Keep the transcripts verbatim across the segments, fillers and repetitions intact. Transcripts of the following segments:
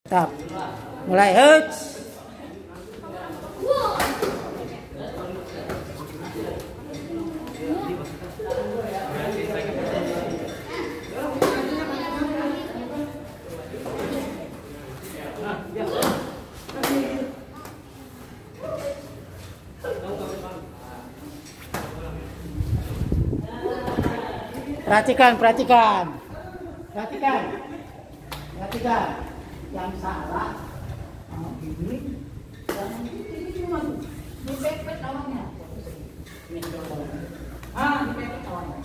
Stop. Mulai hits. Perhatikan, perhatikan. Perhatikan. Perhatikan. Yang salah sama ini, yang ini cuma dipepet lawannya. Ah, dipepet lawannya.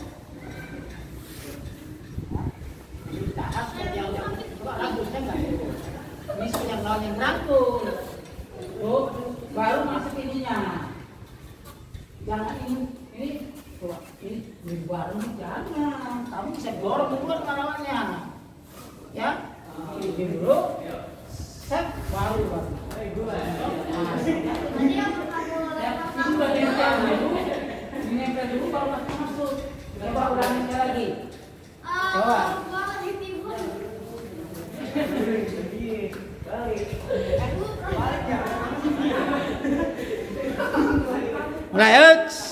Kita harus yang yang rambutnya nggak itu. Ini yang lawan yang rangkul. Tuh, baru masuk ininya. Jangan ini, ini, tuh, ini, ini baru jangan. Kamu bisa dorong dulu ke lawannya, ya. Ini dulu, set baru baru. Ini yang sudah nempel dulu, ini nempel dulu baru masuk masuk. Coba ulangi lagi. Coba. Mulai,